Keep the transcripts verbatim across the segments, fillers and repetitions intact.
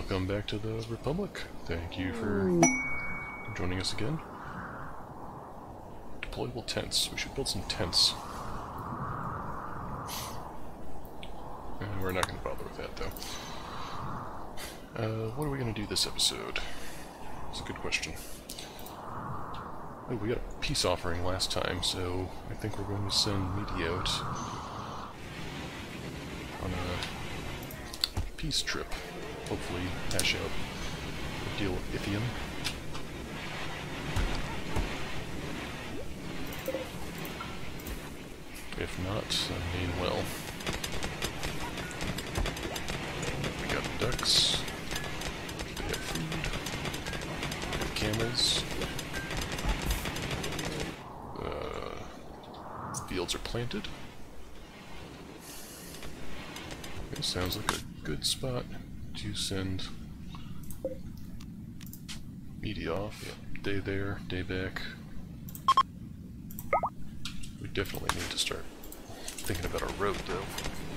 Welcome back to the Republic. Thank you for joining us again. Deployable tents. We should build some tents. And we're not going to bother with that, though. Uh, what are we going to do this episode? It's a good question. Oh, we got a peace offering last time, so I think we're going to send Midi out on a peace trip. Hopefully hash out a deal with Ithium. If not, I mean, well. We got ducks. They have food. We have camels. Uh, fields are planted. It sounds like a good spot to send Midi off. Yeah. Day there, day back. We definitely need to start thinking about our road, though.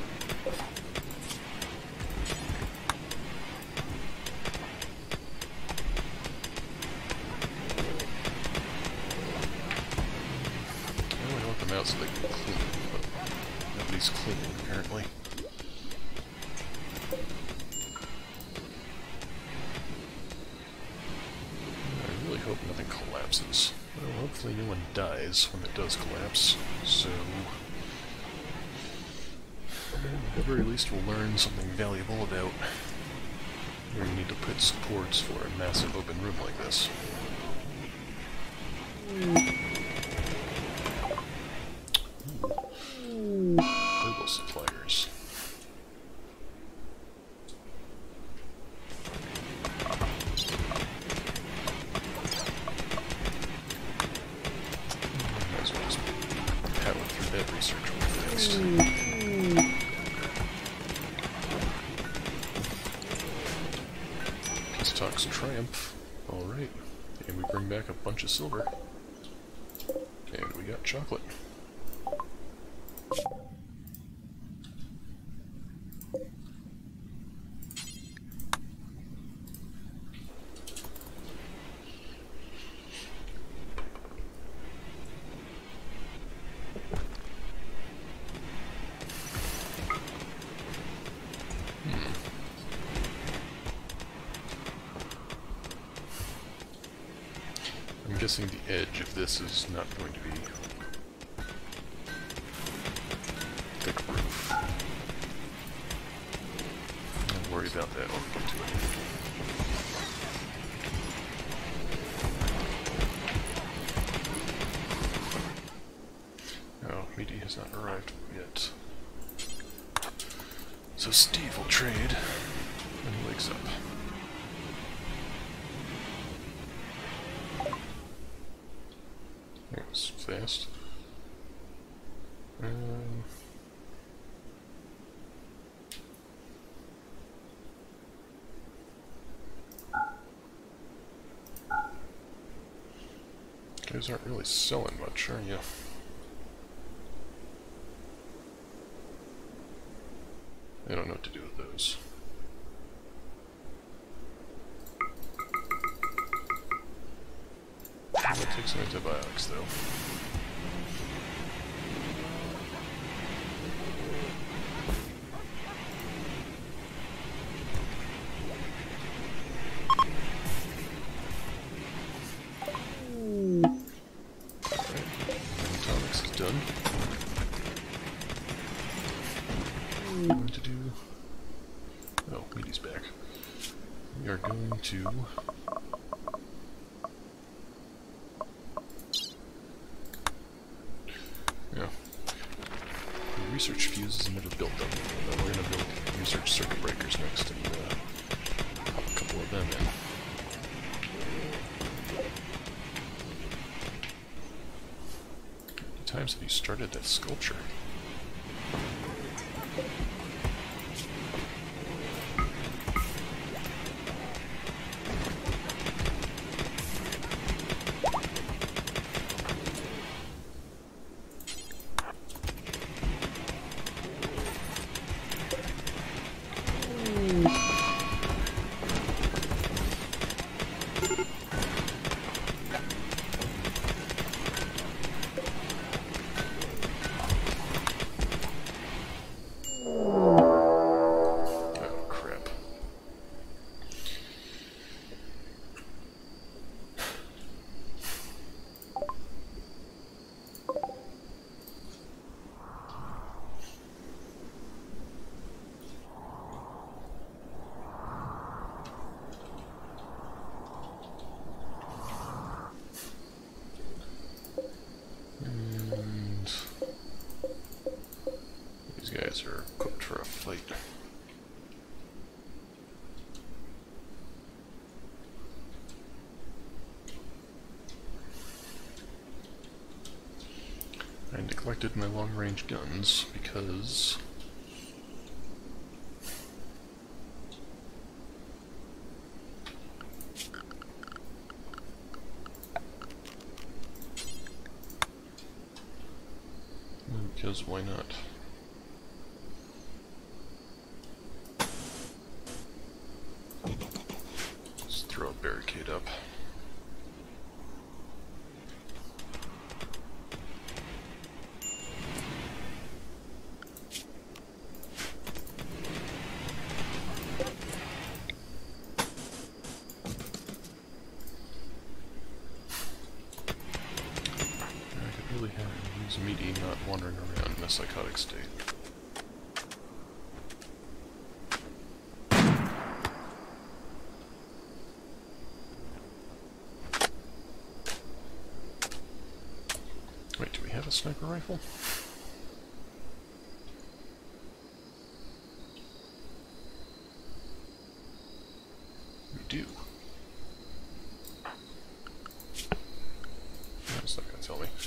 I only want them out so they can clean, but nobody's cleaning, apparently. Hope nothing collapses. Well, hopefully no one dies when it does collapse, so at the very least we'll learn something valuable about where you need to put supports for a massive open room like this. Ooh. Herbal suppliers. Triumph. Alright. And we bring back a bunch of silver. And we got chocolate. I'm guessing the edge of this is not going to be thick roof. Don't worry about that when we get to it. Oh, Midi has not arrived yet. So Steve will trade when he wakes up. That was fast. Um, you guys aren't really selling much, are you? I don't know what to do with those. I'm gonna take some antibiotics, though. Alright, antibiotics is done. I'm going to do... Oh, Midi's back. We are going to... Research fuses, never built them. But we're gonna build research circuit breakers next and uh, pop a couple of them in. How many times have you started that sculpture? guys are cooked for a fight. I neglected my long-range guns because because why not? Let's throw a barricade up. Midi not wandering around in a psychotic state. Wait, do we have a sniper rifle? We do. That's not gonna tell me.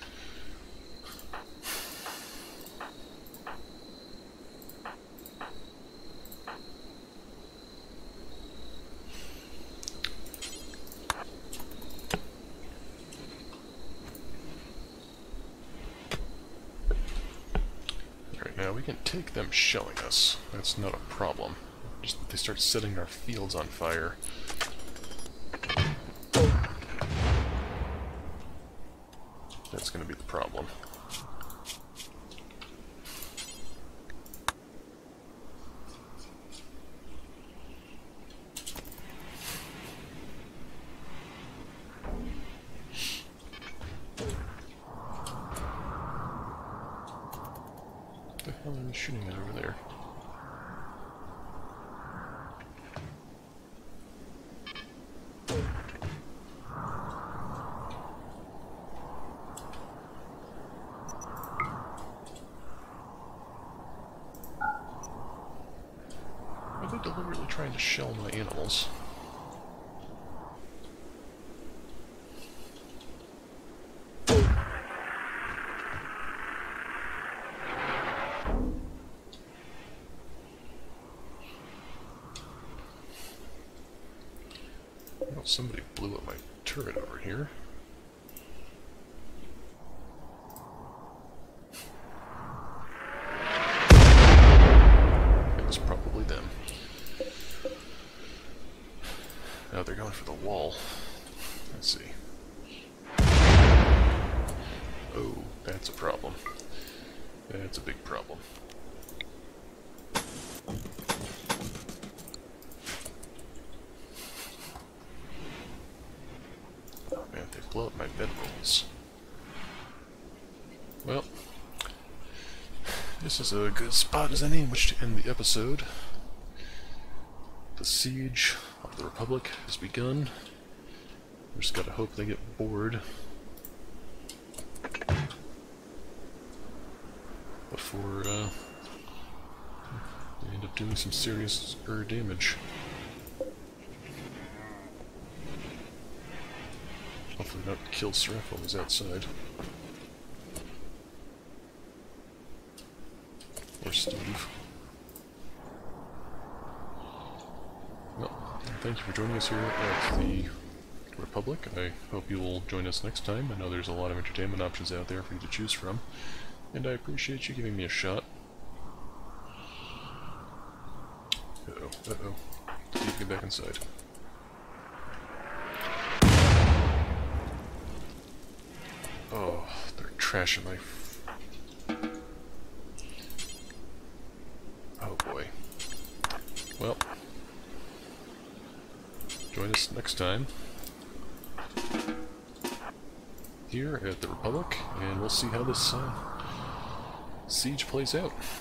Now we can take them shelling us. That's not a problem. Just that they start setting our fields on fire. That's going to be the problem. What the hell are they shooting at over there? Are they deliberately trying to shell my animals? Well, somebody blew up my turret over here. It was probably them. Now they're going for the wall. Let's see. Oh, that's a problem. That's a big problem. Oh man, they blow up my bedrolls. Well, this is a good spot as any in which to end the episode. The siege of the Republic has begun. We just gotta hope they get bored before uh, they end up doing some serious er damage. Hopefully not kill Seraph while he's outside. Or Steve. Well, thank you for joining us here at the Republic. I hope you will join us next time. I know there's a lot of entertainment options out there for you to choose from, and I appreciate you giving me a shot. Uh-oh, uh-oh. Steve, get back inside. Oh, they're trashing my... F oh boy. Well, join us next time here at the Republic, and we'll see how this uh, siege plays out.